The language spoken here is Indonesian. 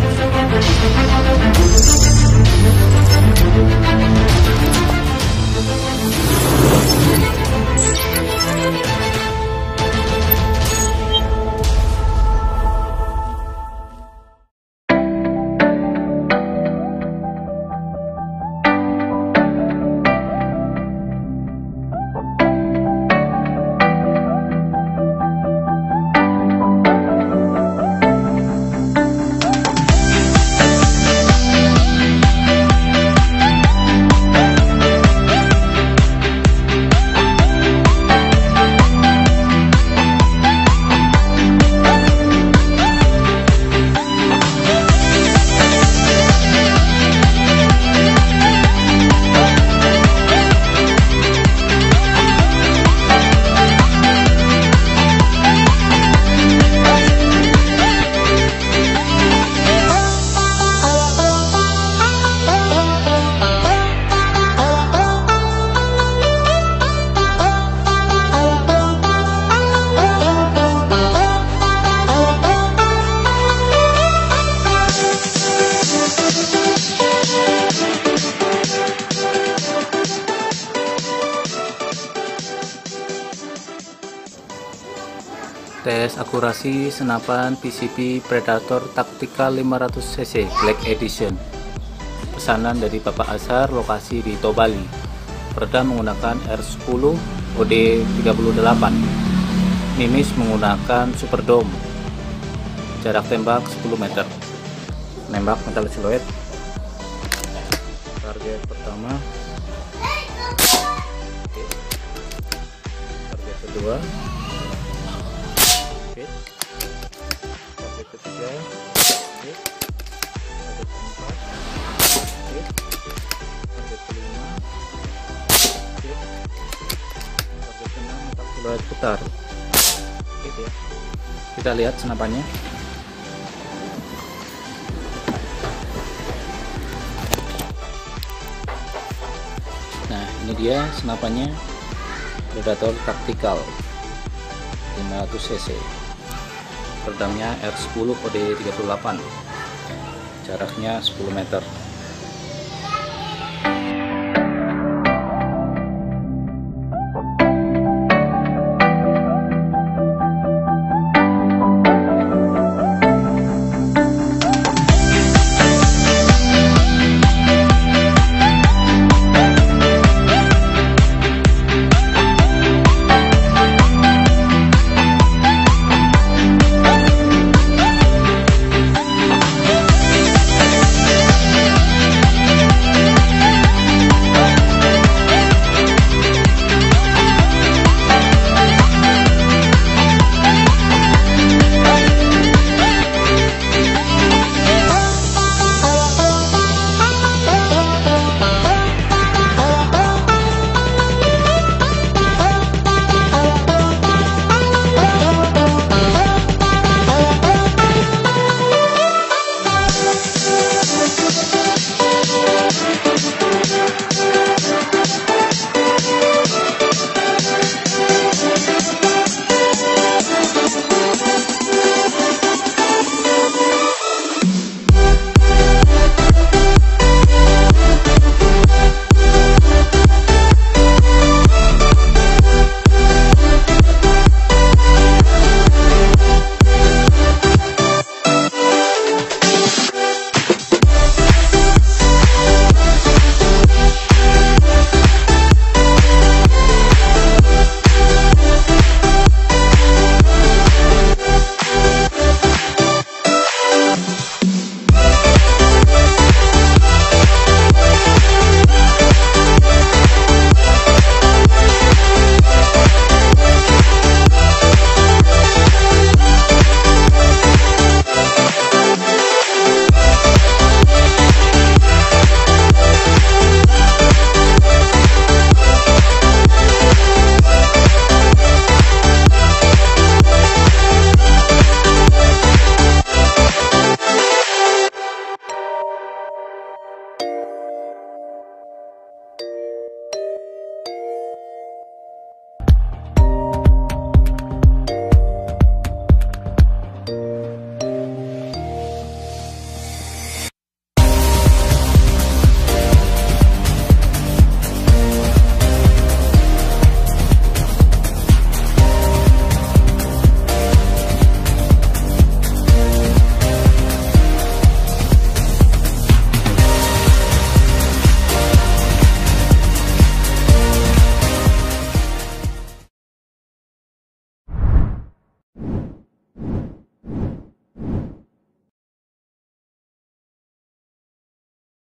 Tes akurasi senapan PCP Predator Tactical 500 cc Black Edition. Pesanan dari Bapak Azhar, lokasi di Tobali. Peredam menggunakan R10 OD38. Mimis menggunakan Superdome. Jarak tembak 10 meter. Nembak metal siluet. Target pertama. Target kedua. Target ketiga, target keempat, target kelima, target keenam, target putar. Gitu ya. Kita lihat senapannya. Nah, ini dia senapannya, Predator Tactical 500 cc. Peredamnya R10 OD38, jaraknya 10 meter.